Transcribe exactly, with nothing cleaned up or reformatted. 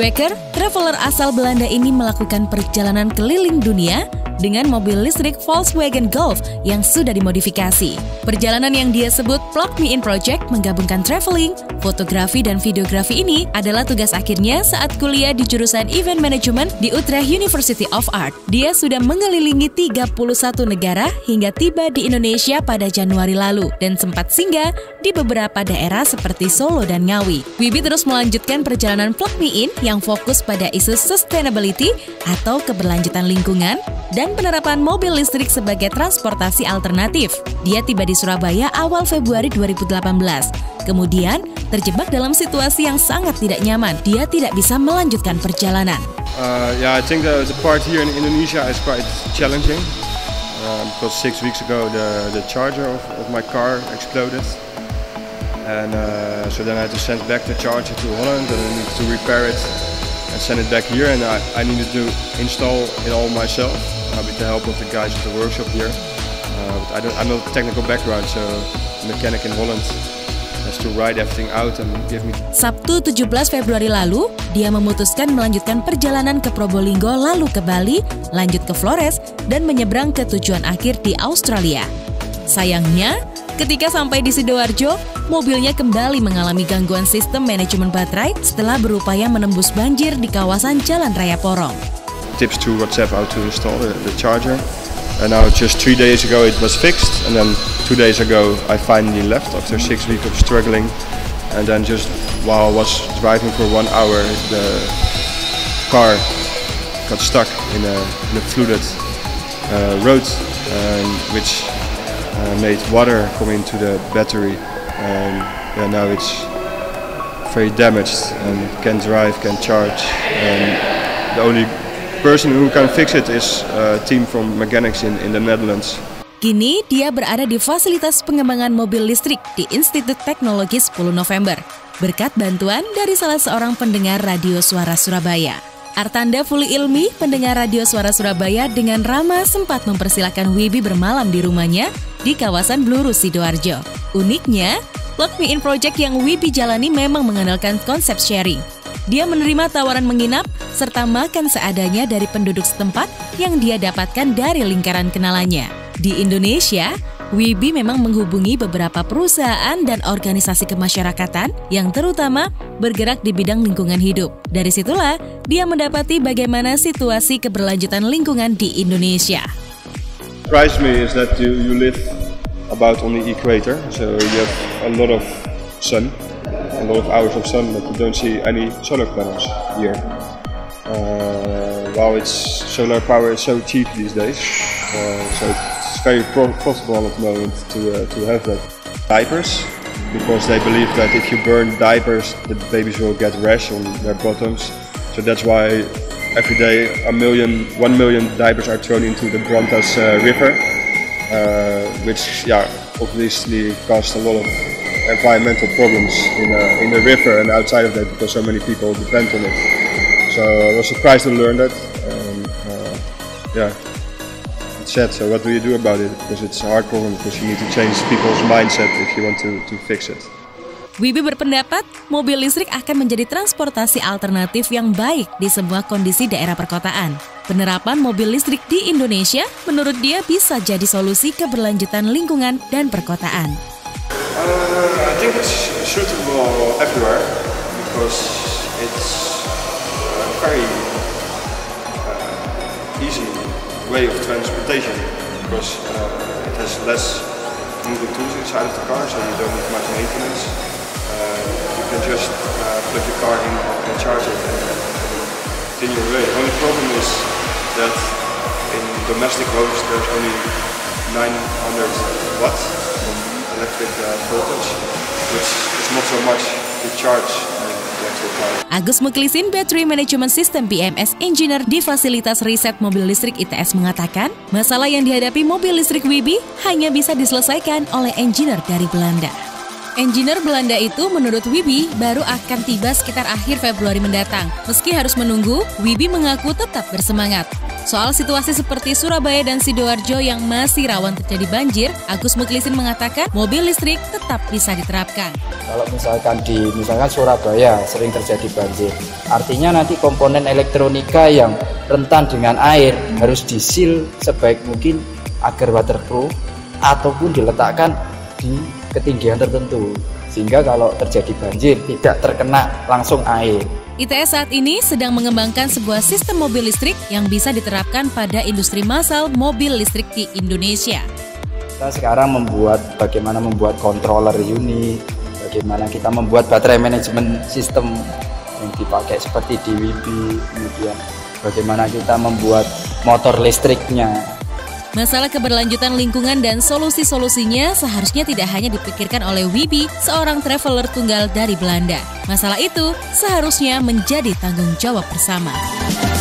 Weker, traveler asal Belanda ini melakukan perjalanan keliling dunia dengan mobil listrik Volkswagen Golf yang sudah dimodifikasi. Perjalanan yang dia sebut Plug Me In Project menggabungkan traveling, fotografi, dan videografi ini adalah tugas akhirnya saat kuliah di jurusan Event Management di Utrecht University of Art. Dia sudah mengelilingi tiga puluh satu negara hingga tiba di Indonesia pada Januari lalu dan sempat singgah di beberapa daerah seperti Solo dan Ngawi. Wibi terus melanjutkan perjalanan Plug Me In yang fokus pada isu sustainability atau keberlanjutan lingkungan dan penerapan mobil listrik sebagai transportasi alternatif. Dia tiba di Surabaya awal Februari dua ribu delapan belas. Kemudian, terjebak dalam situasi yang sangat tidak nyaman. Dia tidak bisa melanjutkan perjalanan. Uh, yeah, I think the, the part here in Indonesia is quite challenging. Uh, because six weeks ago the, the charger of, of my car exploded. And uh, so then I had to send back the charger to Holland and I needed to repair it and send it back here. And I, I needed to install it all myself. Uh, with the help of the guys at the workshop here. Uh, but I don't, I'm not a technical background, so the mechanic in Holland has to write everything out and give me. Sabtu tujuh belas Februari lalu, dia memutuskan melanjutkan perjalanan ke Probolinggo lalu ke Bali, lanjut ke Flores, dan menyeberang ke tujuan akhir di Australia. Sayangnya, ketika sampai di Sidoarjo, mobilnya kembali mengalami gangguan sistem manajemen baterai setelah berupaya menembus banjir di kawasan Jalan Raya Porong. Tips to WhatsApp how to install the, the charger, and now just three days ago it was fixed, and then two days ago I finally left after six weeks of struggling, and then just while I was driving for one hour the car got stuck in a, in a flooded uh, road, um, which uh, made water come into the battery, and yeah, now it's very damaged and can't drive, can't charge, and the only person who can fix it is a team from Mechanics in, in the Netherlands. Kini dia berada di fasilitas pengembangan mobil listrik di Institut Teknologi sepuluh November berkat bantuan dari salah seorang pendengar Radio Suara Surabaya. Artanda Fuli Ilmi, pendengar Radio Suara Surabaya, dengan ramah sempat mempersilahkan Wibi bermalam di rumahnya di kawasan Blurus, Sidoarjo. Uniknya, Plug Me In Project yang Wibi jalani memang mengandalkan konsep sharing. Dia menerima tawaran menginap serta makan seadanya dari penduduk setempat yang dia dapatkan dari lingkaran kenalannya. Di Indonesia, Wibi memang menghubungi beberapa perusahaan dan organisasi kemasyarakatan yang terutama bergerak di bidang lingkungan hidup. Dari situlah, dia mendapati bagaimana situasi keberlanjutan lingkungan di Indonesia. Surprised me is that you, you live about on the equator, so you have a lot of sun. A lot of hours of sun, but you don't see any solar panels here. Uh, while it's solar power is so cheap these days, uh, so it's very pro profitable at the moment to uh, to have that. Diapers, because they believe that if you burn diapers, the babies will get rash on their bottoms. So that's why every day a million, one million diapers are thrown into the Brantas uh, River, uh, which yeah obviously caused a lot of environmental problems in, uh, in the river and outside of that because so many people depend on it. So I was surprised to learn that. Um, uh, yeah, it's sad. So what do you do about it? Because it's a hard problem because you need to change people's mindset if you want to, to fix it. Wibi berpendapat mobil listrik akan menjadi transportasi alternatif yang baik di semua kondisi daerah perkotaan. Penerapan mobil listrik di Indonesia menurut dia bisa jadi solusi keberlanjutan lingkungan dan perkotaan. Uh, I think it's suitable everywhere because it's a very uh, easy way of transportation because uh, it has less moving tools inside of the car, so you don't need much maintenance. Uh, you can just uh, plug your car in and charge it and continue your way. The only problem is that in domestic homes there's only nine hundred watts. Electric uh, voltage, which is not so much to charge an electric car. Agus Muklisin, Battery Management System B M S Engineer di Fasilitas Riset Mobil Listrik I T S mengatakan, masalah yang dihadapi mobil listrik Wibi hanya bisa diselesaikan oleh engineer dari Belanda. Engineer Belanda itu menurut Wibi baru akan tiba sekitar akhir Februari mendatang. Meski harus menunggu, Wibi mengaku tetap bersemangat. Soal situasi seperti Surabaya dan Sidoarjo yang masih rawan terjadi banjir, Agus Muklisin mengatakan mobil listrik tetap bisa diterapkan. Kalau misalkan di misalkan Surabaya sering terjadi banjir, artinya nanti komponen elektronika yang rentan dengan air harus disil sebaik mungkin agar waterproof ataupun diletakkan di ketinggian tertentu, sehingga kalau terjadi banjir tidak terkena langsung air. I T S saat ini sedang mengembangkan sebuah sistem mobil listrik yang bisa diterapkan pada industri massal mobil listrik di Indonesia. Kita sekarang membuat bagaimana membuat controller unit, bagaimana kita membuat baterai manajemen sistem yang dipakai seperti di Wibi, kemudian bagaimana kita membuat motor listriknya. Masalah keberlanjutan lingkungan dan solusi-solusinya seharusnya tidak hanya dipikirkan oleh Wibi, seorang traveler tunggal dari Belanda. Masalah itu seharusnya menjadi tanggung jawab bersama.